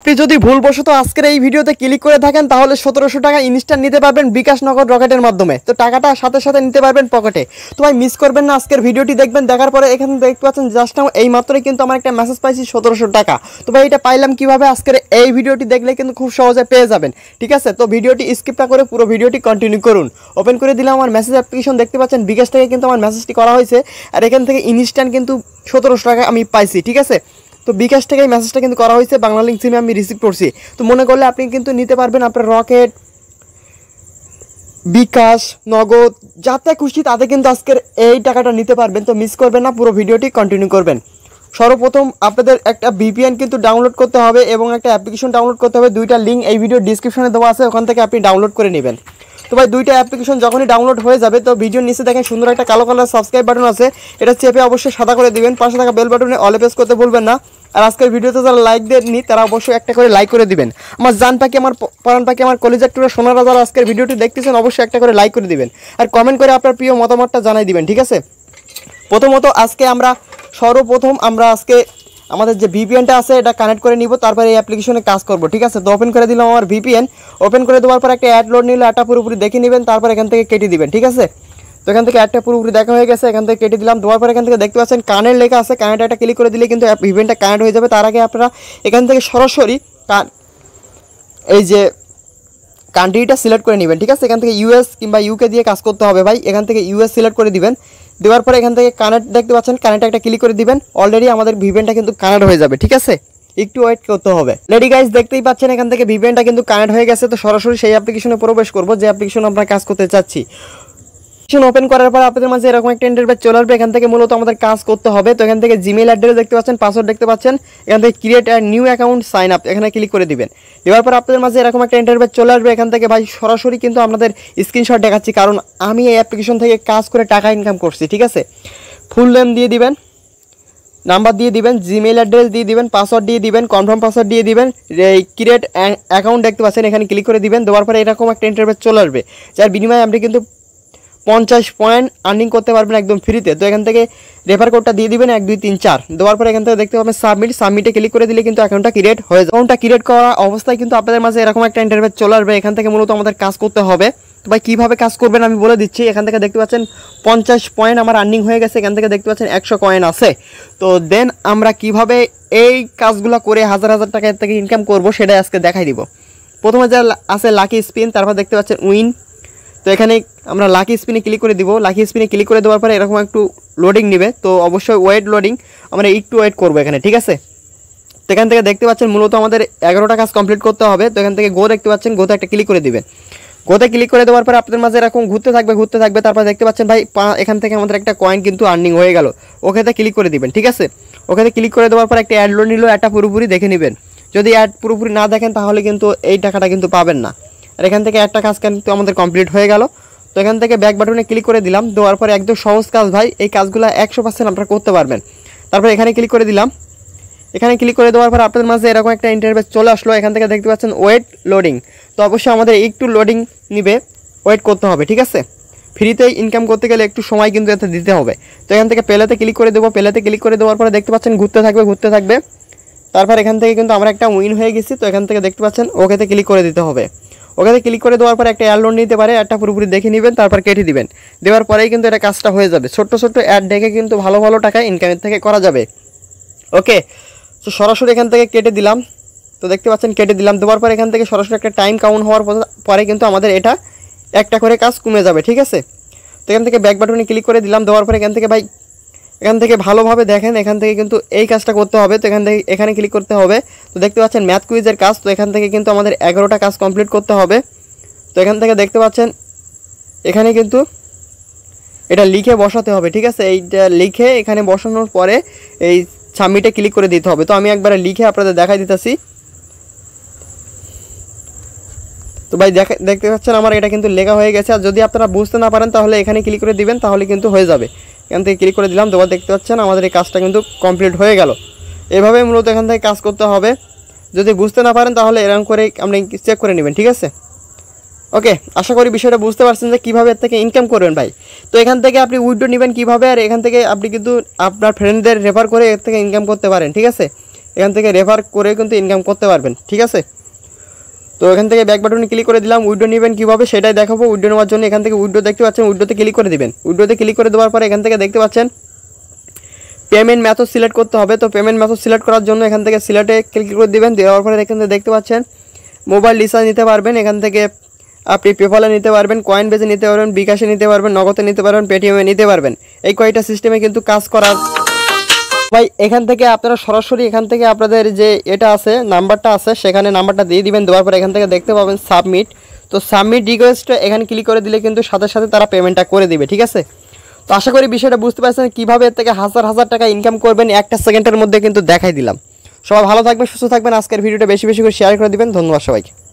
আপনি যদি ভুলবশত আজকের এই ভিডিওতে ক্লিক করে থাকেন তাহলে 1700 টাকা ইনস্ট্যান্ট নিতে পারবেন বিকাশ নগদ রকেটের মাধ্যমে। তো টাকাটা সাথে সাথে নিতে পারবেন পকেটে। তো ভাই মিস করবেন না, আজকের ভিডিওটি দেখবেন। দেখার পরে এখানে দেখতে পাচ্ছেন জাস্ট নাও এই মাত্রই কিন্তু আমার একটা মেসেজ পাইছি 1700 টাকা। তো ভাই এটা পাইলাম কিভাবে? আজকের এই ভিডিওটি দেখলে কিন্তু খুব সহজে পেয়ে যাবেন, ঠিক আছে? তো ভিডিওটি স্কিপ না করে পুরো ভিডিওটি কন্টিনিউ করুন। ওপেন করে দিলাম আমার মেসেজ অ্যাপ্লিকেশন, দেখতে পাচ্ছেন বিকাশ থেকে কিন্তু আমার মেসেজটি করা হয়েছে আর এখান থেকে ইনস্ট্যান্ট কিন্তু 1700 টাকা আমি পাইছি, ঠিক আছে? তো বিকাশ থেকে এই মেসেজটা কিন্তু করা হয়েছে, বাংলা লিঙ্ক সিমে আমি রিসিভ করছি। তো মনে করলে আপনি কিন্তু নিতে পারবেন আপনার রকেট, বিকাশ, নগদ, যাতে খুশি তাতে কিন্তু আজকের এই টাকাটা নিতে পারবেন। তো মিস করবেন না, পুরো ভিডিওটি কন্টিনিউ করবেন। সর্বপ্রথম আপনাদের একটা ভিপিএন কিন্তু ডাউনলোড করতে হবে এবং একটা অ্যাপ্লিকেশন ডাউনলোড করতে হবে। দুইটা লিঙ্ক এই ভিডিও ডিসক্রিপশনে দেওয়া আছে, ওখান থেকে আপনি ডাউনলোড করে নেবেন। তো ভাই দুইটা অ্যাপ্লিকেশন যখনই ডাউনলোড হয়ে যাবে তো ভিডিওর নিচে দেখেন সুন্দর একটা কালো কালার সাবস্ক্রাইব বাটন আছে, এটা চেপে অবশ্যই সাদা করে দিবেন। পাশে থাকা বেল বাটনে অল প্রেস করতে ভুলবেন না। আর আজকের ভিডিওতে যারা লাইক দেননি তারা অবশ্যই একটা করে লাইক করে দিবেন। আমার জান পাখি, আমার পরাণ পাখি, আমার কলিজার টুরা সোনারা যারা আজকের ভিডিওটি দেখতেছেন অবশ্যই একটা করে লাইক করে দিবেন আর কমেন্ট করে আপনার প্রিয় মতামতটা জানাই দিবেন, ঠিক আছে? প্রথমত সর্বপ্রথম আমরা আজকে আমাদের যে ভিপিএনটা আছে এটা কানেক্ট করে নিব, তারপরে এই অ্যাপ্লিকেশনে কাজ করব, ঠিক আছে? তো ওপেন করে দিলাম আমার ভিপিএন। ওপেন করে দেওয়ার পর একটা অ্যাড লোড নিলে অ্যাডটা পুরোপুরি দেখে নেবেন, তারপর এখান থেকে কেটে দিবেন, ঠিক আছে? তো এখান থেকে অ্যাডটা পুরোপুরি দেখা হয়ে গেছে, এখান থেকে কেটে দিলাম। দেওয়ার পর এখান থেকে দেখতে পাচ্ছেন কানেক্ট লেখা আছে, কানেক্ট একটা ক্লিক করে দিলে কিন্তু ভিপিএনটা কানেক্ট হয়ে যাবে। তার আগে আপনারা এখান থেকে সরাসরি এই যে কান্ট্রিটা সিলেক্ট করে নেবেন, ঠিক আছে? এখান থেকে ইউএস কিংবা ইউকে দিয়ে কাজ করতে হবে ভাই। এখান থেকে ইউএস সিলেক্ট করে দিবেন। দেওয়ার পরে এখান থেকে কানেক্ট দেখতে পাচ্ছেন, কানেক্ট একটা ক্লিক করে দিবেন। অলরেডি আমাদের ভিপিএনটা কিন্তু কানেক্ট হয়ে যাবে, ঠিক আছে? একটু ওয়েট করতে হবে। লেডি গাইস দেখতেই পাচ্ছেন এখান থেকে ভিপিএনটা কিন্তু কানেক্ট হয়ে গেছে। তো সরাসরি সেই অ্যাপ্লিকেশনে প্রবেশ করব যে অ্যাপ্লিকেশন আমরা কাজ করতে চাচ্ছি। ওপেন করার পর আপনাদের মাঝে এরকম একটা ইন্টারফেস চলে আসবে। এখান থেকে মূলত আমাদের কাজ করতে হবে। তো এখান থেকে জিমেইল অ্যাড্রেস দেখতে পাচ্ছেন, পাসওয়ার্ড দেখতে পাচ্ছেন, এখান থেকে create and new account sign up এখানে ক্লিক করে দিবেন। এবার পর আপনাদের মাঝে এরকম একটা ইন্টারফেস চলে আসবে। এখান থেকে ভাই সরাসরি কিন্তু আপনাদের স্ক্রিনশট দেখাচ্ছি, কারণ আমি এই অ্যাপ্লিকেশন থেকে কাজ করে টাকা ইনকাম করছি, ঠিক আছে? ফুল নেম দিয়ে দিবেন, নাম্বার দিয়ে দিবেন, জিমেইল অ্যাড্রেস দিয়ে দিবেন, পাসওয়ার্ড দিয়ে দিবেন, কনফার্ম পাসওয়ার্ড দিয়ে দিবেন। এই ক্রিয়েট অ্যাকাউন্ট দেখতে পাচ্ছেন এখানে ক্লিক করে দিবেন। দেওয়ার পরে এরকম একটা ইন্টারফেস চলে আসবে, যার বিনিময়ে আপনি কিন্তু 50 পয়েন্ট আর্নিং করতে পারবেন একদম ফ্রিতে। তো এখান থেকে রেফার কোডটা দিয়ে দিবেন 1 2 3 4। দেওয়ার পরে এখান থেকে দেখতে পাবেন সাবমিটে ক্লিক করে দিলে কিন্তু অ্যাকাউন্টটা ক্রিয়েট হয়ে যাবে। অ্যাকাউন্টটা ক্রিয়েট করা অবস্থায় কিন্তু আপনাদের মাঝে এরকম একটা ইন্টারফেস চলে আসবে। এখান থেকে মূলত আমাদের কাজ করতে হবে। তো ভাই কীভাবে কাজ করবেন আমি বলে দিচ্ছি। এখান থেকে দেখতে পাচ্ছেন 50 পয়েন্ট আমার আর্নিং হয়ে গেছে। এখান থেকে দেখতে পাচ্ছেন 100 কয়েন আছে। তো দেন আমরা কিভাবে এই কাজগুলো করে হাজার হাজার টাকা থেকে ইনকাম করব সেটাই আজকে দেখাই দিব। প্রথমে যা আছে লাকি স্পিন, তারপর দেখতে পাচ্ছেন উইন। তো এখানে আমরা লাকি স্পিনে ক্লিক করে দিব। লাকি স্পিনে ক্লিক করে দেওয়ার পরে এরকম একটু লোডিং নেবে, তো অবশ্যই ওয়েট লোডিং, আমরা একটু ওয়েট করবো এখানে, ঠিক আছে? তো এখান থেকে দেখতে পাচ্ছেন মূলত আমাদের 11টা কাজ কমপ্লিট করতে হবে। তো এখান থেকে গো দেখতে পাচ্ছেন, গোতে একটা ক্লিক করে দিবেন। গোতে ক্লিক করে দেওয়ার পরে আপনাদের মাঝে এরকম ঘুরতে থাকবে। তারপর দেখতে পাচ্ছেন ভাই এখান থেকে আমাদের একটা কয়েন কিন্তু আর্নিং হয়ে গেল। ওখানে ক্লিক করে দিবেন, ঠিক আছে? ওখানে ক্লিক করে দেওয়ার পর একটা অ্যাড লোড নিল, একটা পুরোপুরি দেখে নেবেন। যদি অ্যাড পুরোপুরি না দেখেন তাহলে কিন্তু এই টাকাটা কিন্তু পাবেন না। আর এখান থেকে একটা কাজ কিন্তু আমাদের কমপ্লিট হয়ে গেল। তো এখান থেকে ব্যাক বাটনে ক্লিক করে দিলাম। দেওয়ার পরে একদম সহজ কাজ ভাই, এই কাজগুলো 100% আপনারা করতে পারবেন। তারপর এখানে ক্লিক করে দিলাম। এখানে ক্লিক করে দেওয়ার পর আপনাদের মাঝে এরকম একটা ইন্টারফেস চলে আসলো। এখান থেকে দেখতে পাচ্ছেন ওয়েট লোডিং। তো অবশ্যই আমাদের একটু লোডিং নিবে, ওয়েট করতে হবে, ঠিক আছে? ফ্রিতে ইনকাম করতে গেলে একটু সময় কিন্তু এতে দিতে হবে। তো এখান থেকে পেলেতে ক্লিক করে দেবো। পেলেতে ক্লিক করে দেওয়ার পরে দেখতে পাচ্ছেন ঘুরতে থাকবে। তারপর এখান থেকে কিন্তু আমরা একটা উইন হয়ে গেছি। তো এখান থেকে দেখতে পাচ্ছেন ওকেতে ক্লিক করে দিতে হবে। ওখানে ক্লিক করে দেওয়ার পর একটা অ্যাড লোড নিতে পারে, একটা পুরোপুরি দেখে নেবেন, তারপর কেটে দিবেন। দেওয়ার পরেই কিন্তু এটা কাজটা হয়ে যাবে। ছোট্ট অ্যাড দেখে কিন্তু ভালো টাকা ইনকামের থেকে করা যাবে। ওকে, তো সরাসরি এখান থেকে কেটে দিলাম। তো দেখতে পাচ্ছেন কেটে দিলাম। দেওয়ার পর এখান থেকে সরাসরি একটা টাইম কাউন্ট হওয়ার পরে কিন্তু আমাদের এটা একটা করে কাজ কমে যাবে, ঠিক আছে? তো এখান থেকে ব্যাক বাটনে ক্লিক করে দিলাম। দেওয়ার পর এখান থেকে ভালোভাবে দেখেন, এখান থেকে কিন্তু এই কাজটা করতে হবে। তো এখানে ক্লিক করতে হবে। তো দেখতে পাচ্ছেন ম্যাথ কুইজের কাজ। তো এখান থেকে কিন্তু আমাদের 11টা কাজ কমপ্লিট করতে হবে। তো এখান থেকে দেখতে পাচ্ছেন এখানে কিন্তু এটা লিখে বসাতে হবে, ঠিক আছে? এইটা লিখে এখানে বসানোর পরে এই সাবমিটে ক্লিক করে দিতে হবে। তো আমি একবারে লিখে আপনাদের দেখাই দিতেছি। তো ভাই দেখতে পাচ্ছেন আমার এটা কিন্তু লেখা হয়ে গেছে। আর যদি আপনারা বুঝতে না পারেন তাহলে এখানে ক্লিক করে দিবেন, তাহলে কিন্তু হয়ে যাবে। এখান থেকে ক্লিক করে দিলাম। তো দেখতে পাচ্ছেন আমাদের এই কাজটা কিন্তু কমপ্লিট হয়ে গেল। এভাবে মূলত এখান থেকে কাজ করতে হবে। যদি বুঝতে না পারেন তাহলে এরকম করে আপনি চেক করে নেবেন, ঠিক আছে? ওকে, আশা করি বিষয়টা বুঝতে পারছেন যে কীভাবে এর থেকে ইনকাম করবেন ভাই। তো এখান থেকে আপনি উইথড্র নেবেন কীভাবে, আর এখান থেকে আপনি কিন্তু আপনার ফ্রেন্ডদের রেফার করে এর থেকে ইনকাম করতে পারেন, ঠিক আছে? এখান থেকে রেফার করে কিন্তু ইনকাম করতে পারবেন। ঠিক আছে, তো এখান থেকে ব্যাক বাটনে ক্লিক করে দিলাম। উইড্রো নেবেন কীভাবে সেটাই দেখাবো। উইড্রো নেওয়ার জন্য এখান থেকে উইড্রো দেখতে পাচ্ছেন, উইড্রোতে ক্লিক করে দিবেন। উইড্রোতে ক্লিক করে দেওয়ার পরে এখান থেকে দেখতে পাচ্ছেন পেমেন্ট মেথড সিলেক্ট করতে হবে। তো পেমেন্ট মেথড সিলেক্ট করার জন্য এখান থেকে সিলেক্টে ক্লিক করে দিবেন। দেওয়ার পরে এখান থেকে দেখতে পাচ্ছেন মোবাইল রিচার্জ নিতে পারবেন। এখান থেকে আপনি পেপালে নিতে পারবেন, কয়েন বেজে নিতে পারবেন, বিকাশে নিতে পারবেন, নগদে নিতে পারবেন, পেটিএমে নিতে পারবেন। এই কয়টা সিস্টেমে কিন্তু কাজ করার ভাই। এখান থেকে আপনারা সরাসরি এখান থেকে আপনাদের যে এটা আছে নাম্বারটা আছে সেখানে নাম্বারটা দিয়ে দিবেন। দেওয়ার পরে এখান থেকে দেখতে পাবেন সাবমিট। তো সাবমিট রিকোয়েস্টে এখানে ক্লিক করে দিলে কিন্তু সাথে সাথে তারা পেমেন্টটা করে দিবে। ঠিক আছে, তো আশা করি বিষয়টা বুঝতে পারছেন কীভাবে এর থেকে হাজার হাজার টাকা ইনকাম করবেন একটা সেকেন্ডের মধ্যে কিন্তু দেখাই দিলাম। সবাই ভালো থাকবেন, সুস্থ থাকবেন। আজকের ভিডিওটা বেশি বেশি করে শেয়ার করে দিবেন। ধন্যবাদ সবাইকে।